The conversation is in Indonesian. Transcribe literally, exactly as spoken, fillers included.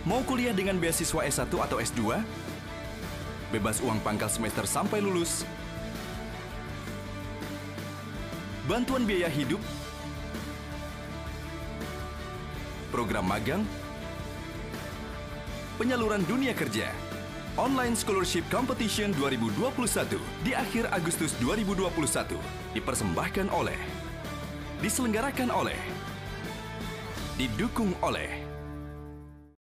Mau kuliah dengan beasiswa S satu atau S dua? Bebas uang pangkal semester sampai lulus? Bantuan biaya hidup? Program magang? Penyaluran dunia kerja? Online Scholarship Competition dua ribu dua puluh satu di akhir Agustus dua ribu dua puluh satu dipersembahkan oleh, diselenggarakan oleh, didukung oleh